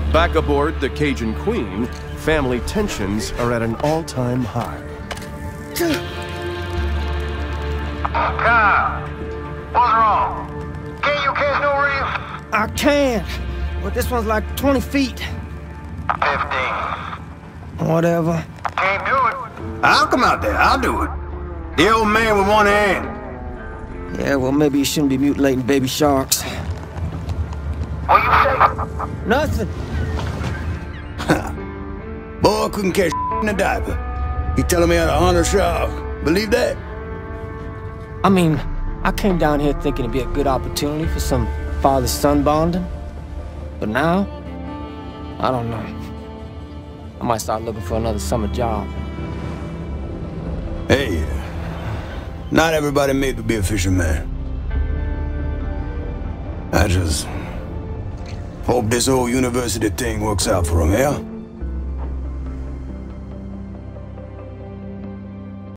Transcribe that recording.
Back aboard the Cajun Queen, family tensions are at an all-time high. Kyle, what's wrong? Can you catch no reef? I can, but this one's like 20 feet. 15. Whatever. Can't do it. I'll come out there, I'll do it. The old man with one hand. Yeah, well, maybe you shouldn't be mutilating baby sharks. What you say? Nothing. Boy couldn't catch in a diaper. He telling me how to hunt a shark. Believe that? I mean, I came down here thinking it'd be a good opportunity for some father-son bonding. But now, I don't know. I might start looking for another summer job. Hey, not everybody made to be a fisherman. I just hope this whole university thing works out for him, yeah?